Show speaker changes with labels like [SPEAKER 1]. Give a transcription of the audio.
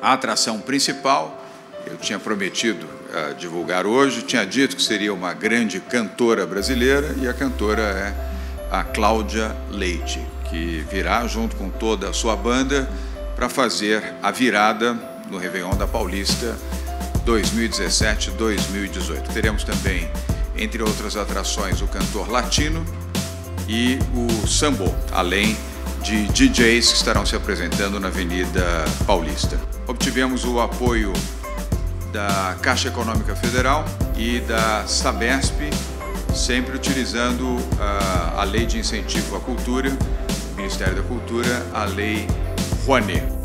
[SPEAKER 1] A atração principal, eu tinha prometido divulgar hoje, tinha dito que seria uma grande cantora brasileira, e a cantora é a Cláudia Leite, que virá junto com toda a sua banda para fazer a virada no Réveillon da Paulista 2017-2018. Teremos também, entre outras atrações, o cantor latino e o sambo, além de DJs que estarão se apresentando na Avenida Paulista. Obtivemos o apoio da Caixa Econômica Federal e da Sabesp, sempre utilizando a Lei de Incentivo à Cultura, Ministério da Cultura, a Lei Rouanet.